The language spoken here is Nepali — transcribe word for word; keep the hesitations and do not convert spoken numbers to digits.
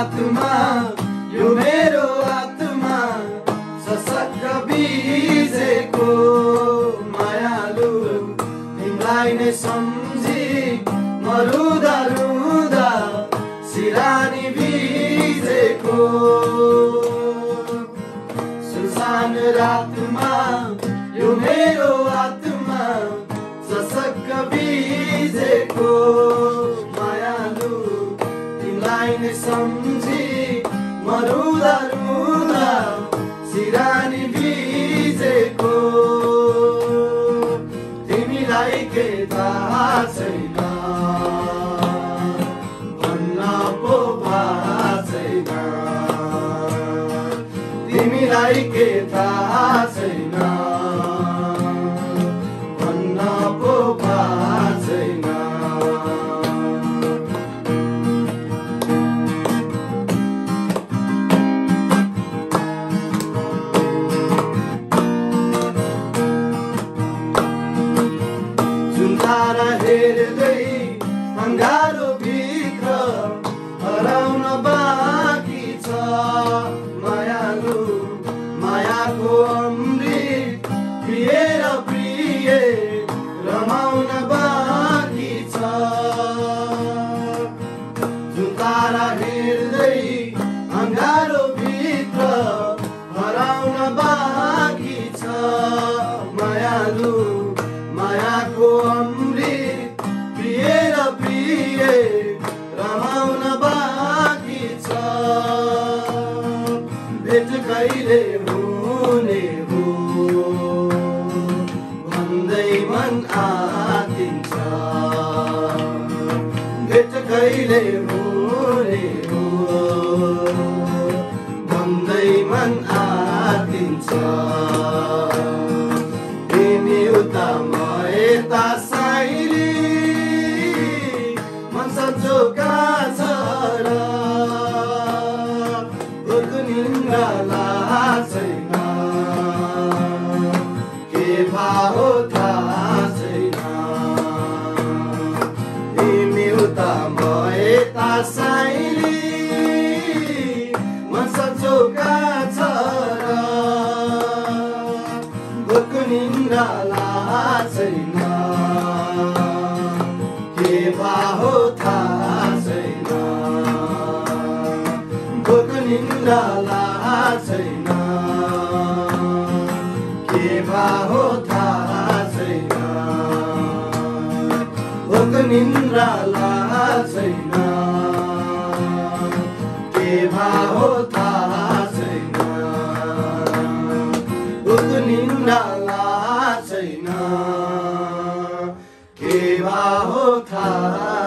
रातमा यो मेरो आत्मा सशक्त बिजेको मायालु तिमीलाई नै सम्झी म रुँदा रुँदा सिरानी भिजेको सुसान रातमा यो मेरो आत्मा सशक्त बिजेको मायालु तिमीलाई नै सम्झी म रुँदा रुँदा सिरानी भिजेको तिमीलाई के थाहा छैन भन्न पो थाहा छैन तिमीलाई के थाहा छैन भन्न पो थाहा छैन तारा हेर्दै अँगालो भित्र हराउन बाँकी छ मायालु मायाको अमृत पिएर प्रिय रमाउन बाँकी छ जुन तारा हेर्दै अँगालो भित्र हराउन बाँकी छ मायालु मायाको अमृत पिएर प्रिय रमाउन बाँकी छ भेट कहिले हुने हो भन्दै मन आतिन्छ भेट कहिले हुने हो भन्दै मन आतिन्छ तिमी उता यता साइली मन सन्चोका छ र भोक निन्द्रा छैन के भाव थाहा छैन तिमी उता म यता साइली मन सन्चोका छ र भोक निन्द्रा छैन के भाव थाहा छैन भोक निन्द्रा छैन के भाव थाहा छैन भोक निन्द्रा छैन के भाव थाहा छैन भोक निन्द्रा छैन के भाव थाहा